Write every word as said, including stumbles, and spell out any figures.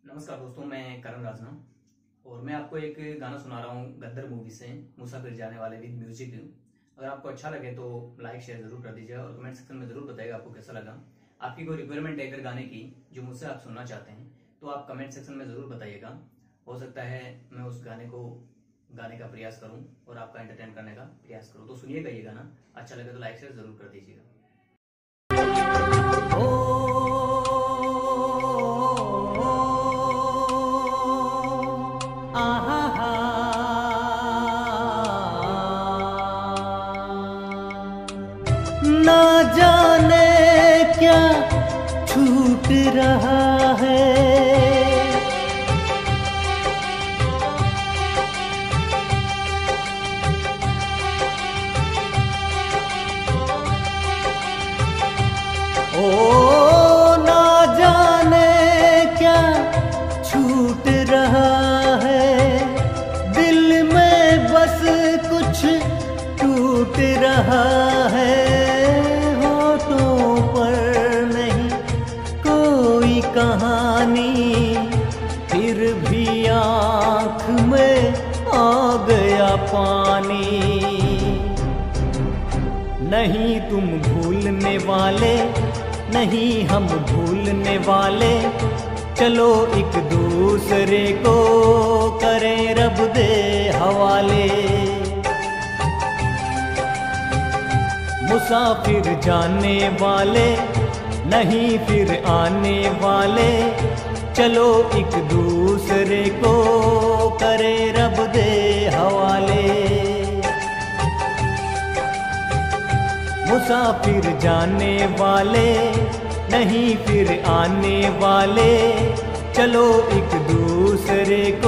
नमस्कार दोस्तों, मैं करण राजना और मैं आपको एक गाना सुना रहा हूँ गद्दर मूवी से, मुसाफिर जाने वाले विद म्यूजिक। अगर आपको अच्छा लगे तो लाइक शेयर जरूर कर दीजिएगा और कमेंट सेक्शन में जरूर बताइएगा आपको कैसा लगा। आपकी कोई रिक्वायरमेंट है अगर गाने की जो मुझसे आप सुनना चाहते हैं तो आप कमेंट सेक्शन में जरूर बताइएगा। हो सकता है मैं उस गाने को गाने का प्रयास करूँ और आपका एंटरटेन करने का प्रयास करूँ। तो सुनिएगा ये गाना, अच्छा लगे तो लाइक शेयर जरूर कर दीजिएगा। ना जाने क्या छूट रहा है, ओ ना जाने क्या छूट रहा है, दिल में बस कुछ टूट रहा है, होठों पर नहीं कोई कहानी, फिर भी आँख में आ गया पानी। नहीं तुम भूलने वाले, नहीं हम भूलने वाले, चलो एक दूसरे को करें रब दे हवाले। मुसाफिर जाने वाले, नहीं फिर आने वाले, चलो एक दूसरे को करें रब दे हवाले। मुसाफिर जाने वाले, नहीं फिर आने वाले, चलो एक दूसरे को